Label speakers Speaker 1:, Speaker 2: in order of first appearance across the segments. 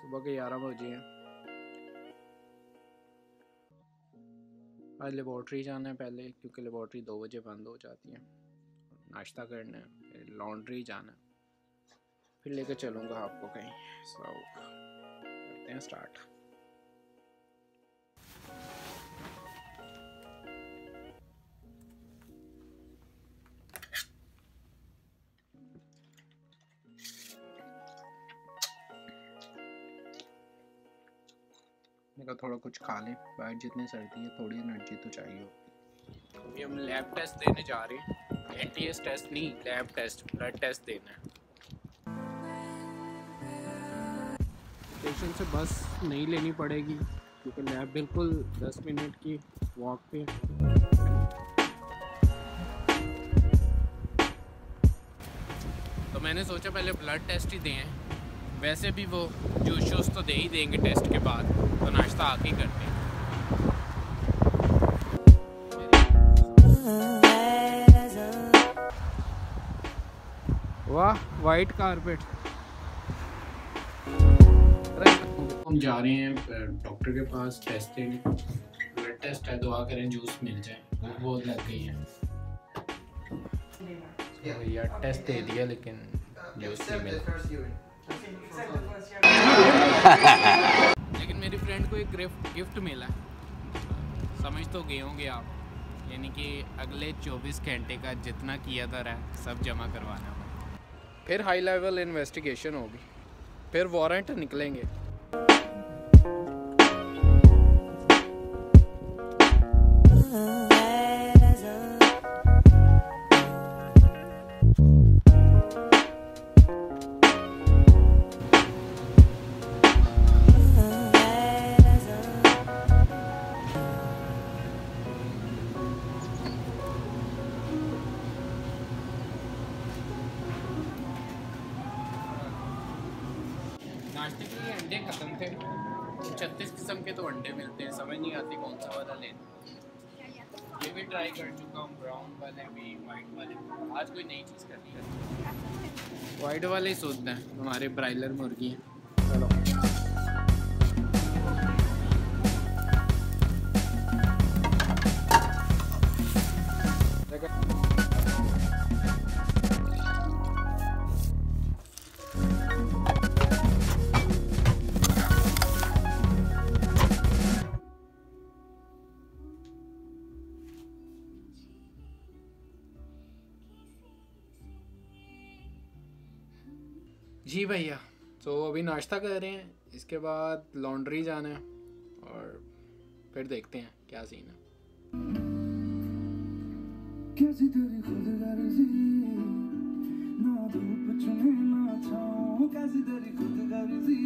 Speaker 1: सुबह के 11 बजे हैं। आज लेबॉर्ट्री जाना है पहले, क्योंकि लेबॉर्ट्री 2 बजे बंद हो जाती है। नाश्ता करना है, फिर लॉन्ड्री जाना है, फिर लेकर चलूँगा आपको कहीं। सो करते हैं स्टार्ट। मैं थोड़ा कुछ खा लें, बाहर जितनी सर्दी है थोड़ी एनर्जी तो चाहिए होती। अभी हम लैब टेस्ट देने जा रहे हैं। एनटीएस टेस्ट नहीं, लैब टेस्ट, ब्लड टेस्ट देना है। स्टेशन से बस नहीं लेनी पड़ेगी क्योंकि लैब बिल्कुल 10 मिनट की वॉक पे। तो मैंने सोचा पहले ब्लड टेस्ट ही दें। वैसे भी वो जूस तो दे ही देंगे टेस्ट के बाद, तो नाश्ता आके ही करते हैं। वाह, वाइट कारपेट। हम जा रहे हैं डॉक्टर के पास टेस्ट देने। ब्लड टेस्ट है, दुआ करें जूस मिल जाए। भूख बहुत लग गई है। भैया टेस्ट दे दिया लेकिन जूस नहीं मिला। लेकिन मेरी फ्रेंड को एक गिफ्ट मिला। समझ तो गए होंगे आप, यानी कि अगले 24 घंटे का जितना किया था रहा सब जमा करवाना। फिर हाई लेवल इन्वेस्टिगेशन होगी, फिर वारंट निकलेंगे। नाश्ते के लिए अंडे ख़त्म थे। 36 किस्म के तो अंडे मिलते हैं, समझ नहीं आती कौन सा वाला लेना। ये भी ट्राई कर चुका हूँ, ब्राउन वाले भी, वाइट वाले। आज कोई नई चीज़ करनी है। वाइट वाले ही सोचते हैं, हमारे ब्रायलर मुर्गी हैं। चलो जी भैया। तो अभी नाश्ता कर रहे हैं, इसके बाद लॉन्ड्री जाना है और फिर देखते हैं क्या सीन है। कैसी तेरी खुदगर्जी, ना धूप चुने ना छाँव, कैसी तेरी खुदगर्जी।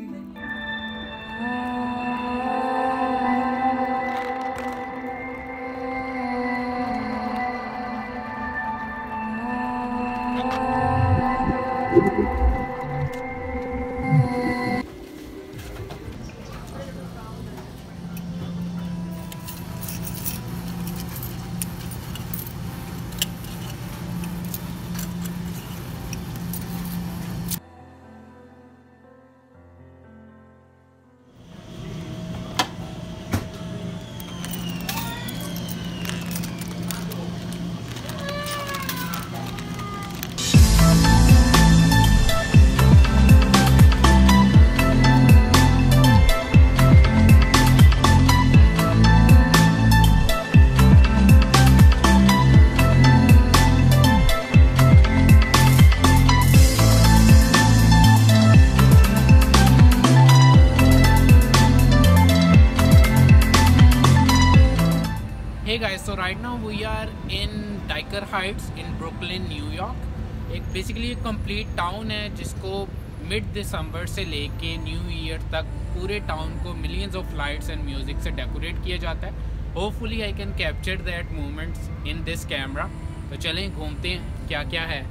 Speaker 1: Hey guys, so right now we are in Dyker Heights in Brooklyn, New York। एक बेसिकली एक कंप्लीट टाउन है जिसको मिड दिसंबर से लेके न्यू ईयर तक पूरे टाउन को millions of lights and music से डेकोरेट किया जाता है। Hopefully I can capture that moments in this camera. तो चलें घूमते हैं क्या क्या है।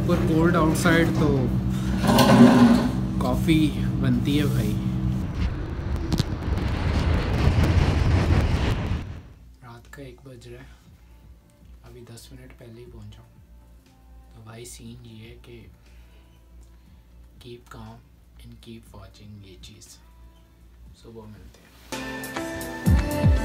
Speaker 1: सुपर कोल्ड आउटसाइड, तो कॉफ़ी बनती है भाई। रात का 1 बज रहा है, अभी 10 मिनट पहले ही पहुंचा हूँ। तो भाई सीन ये है कि keep calm and keep watching ये चीज़। सुबह मिलते हैं।